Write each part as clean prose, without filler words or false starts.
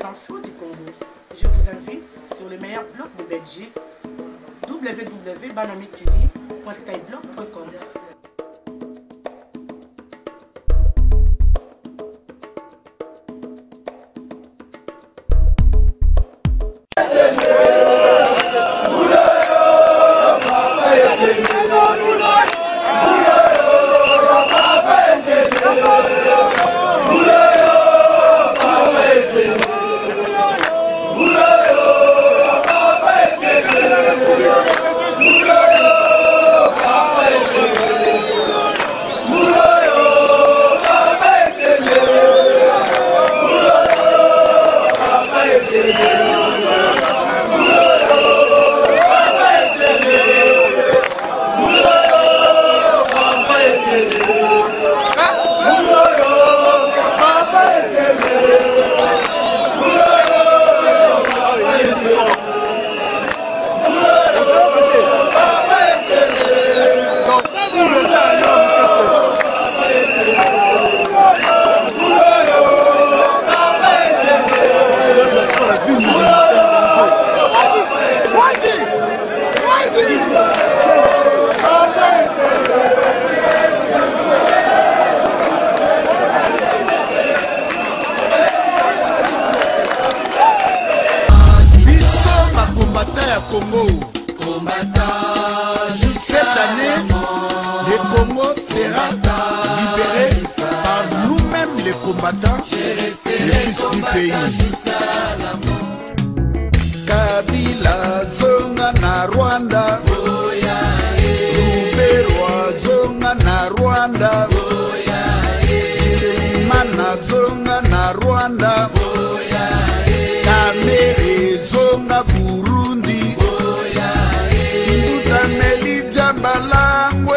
infos du Congo. Je vous invite sur le meilleur blog de Belgique, www.banamikili.skyblog.com. Congo. Cette année, le Congo sera libéré par nous-mêmes les combattants, les fils du pays. Kabila zonga na Rwanda, Ruberwa zonga na Rwanda, Iselimana zonga na Rwanda, Kamere zonga Burundi, Balangwe,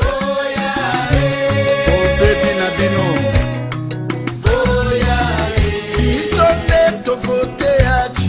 oh baby na bino, biso nde to vote ya